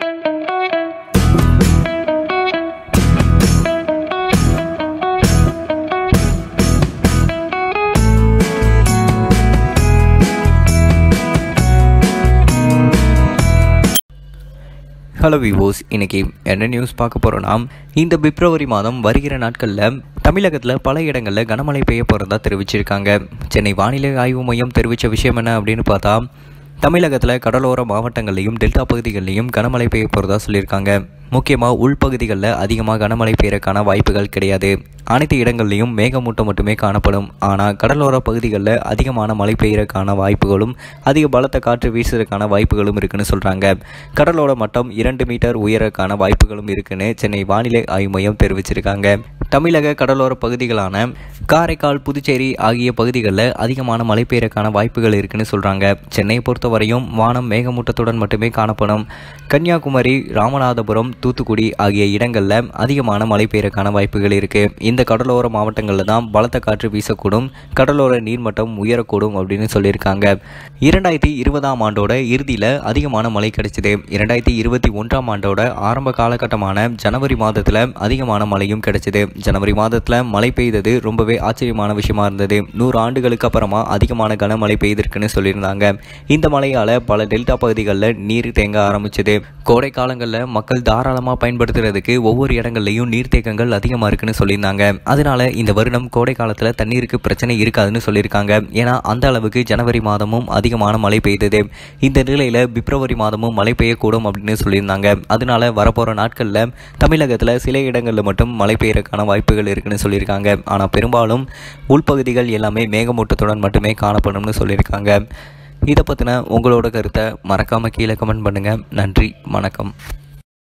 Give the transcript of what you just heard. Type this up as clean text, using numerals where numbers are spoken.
Hello விவோஸ், இன்றைக்கி என்ன news பார்க்க போகிறோன்னா, இந்த பிப்ரவரி மாதம் வருகிற நாட்களில் தமிழகத்தில் பல இடங்களில் கனமழை பெய்ய போகிறதா தெரிவிச்சிருக்காங்க. சென்னை வானிலை ஆய்வு மையம் தெரிவித்த விஷயம் என்ன அப்படின்னு பார்த்தா, தமிழகத்தில் கடலோர மாவட்டங்கள்லையும் டெல்டா பகுதிகளிலையும் கனமழை பெய்ய போகிறதா சொல்லியிருக்காங்க. முக்கியமாக உள்பகுதிகளில் அதிகமாக கனமழை பெய்யறதுக்கான வாய்ப்புகள் கிடையாது. அனைத்து இடங்கள்லையும் மேகமூட்டம் மட்டுமே காணப்படும். ஆனால் கடலோர பகுதிகளில் அதிகமான மழை பெய்யறதுக்கான வாய்ப்புகளும் அதிக பலத்த காற்று வீசுறதுக்கான வாய்ப்புகளும் இருக்குன்னு சொல்கிறாங்க. கடலோர மட்டம் 2 மீட்டர் உயரக்கான வாய்ப்புகளும் இருக்குன்னு சென்னை வானிலை ஆய்வு மையம் தெரிவிச்சிருக்காங்க. தமிழக கடலோர பகுதிகளான காரைக்கால், புதுச்சேரி ஆகிய பகுதிகளில் அதிகமான மழை பெய்யறதுக்கான வாய்ப்புகள் இருக்குன்னு சொல்கிறாங்க. சென்னையை பொறுத்தவரையும் வானம் மேகமூட்டத்துடன் மட்டுமே காணப்படும். கன்னியாகுமரி, ராமநாதபுரம், தூத்துக்குடி ஆகிய இடங்களில் அதிகமான மழை பெய்யறதுக்கான வாய்ப்புகள் இருக்குது. இந்த கடலோர மாவட்டங்களில் தான் பலத்த காற்று வீசக்கூடும், கடலோர நீர்மட்டம் உயரக்கூடும் அப்படின்னு சொல்லியிருக்காங்க. 2020ஆம் ஆண்டோட இறுதியில் அதிகமான மழை கிடைச்சிது. 2021ஆம் ஆண்டோட ஆரம்ப காலகட்டமான ஜனவரி மாதத்தில் அதிகமான மழையும் கிடைச்சிது. ஜனவரி மாதத்தில் மழை பெய்தது ரொம்பவே ஆச்சரியமான விஷயமா இருந்தது. 100 ஆண்டுகளுக்கு அப்புறமா அதிகமான கனமழை பெய்திருக்குன்னு சொல்லியிருந்தாங்க. இந்த மழையால் பல டெல்டா பகுதிகளில் நீர் தேங்க ஆரம்பிச்சது. கோடை காலங்களில் மக்கள் தாராளமாக பயன்படுத்துறதுக்கு ஒவ்வொரு இடங்கள்லையும் நீர்த்தேக்கங்கள் அதிகமாக இருக்குன்னு சொல்லியிருந்தாங்க. அதனால இந்த வருடம் கோடை காலத்தில் தண்ணீருக்கு பிரச்சனை இருக்காதுன்னு சொல்லியிருக்காங்க. ஏன்னா அந்த அளவுக்கு ஜனவரி மாதமும் அதிகமான மழை பெய்தது. இந்த நிலையில் பிப்ரவரி மாதமும் மழை பெய்யக்கூடும் அப்படின்னு சொல்லியிருந்தாங்க. அதனால வரப்போகிற நாட்களில் தமிழகத்தில் சில இடங்களில் மட்டும் மழை பெய்யறதுக்கான வாய்ப்புகள் இருக்குன்னு சொல்லியிருக்காங்க. ஆனால் பெரும்பாலும் உள்பகுதிகள் எல்லாமே மேகமூட்டத்துடன் மட்டுமே காணப்படும்னு சொல்லியிருக்காங்க. இதை பற்றின உங்களோட கருத்தை மறக்காமல் கீழே கமெண்ட் பண்ணுங்கள். நன்றி, வணக்கம்.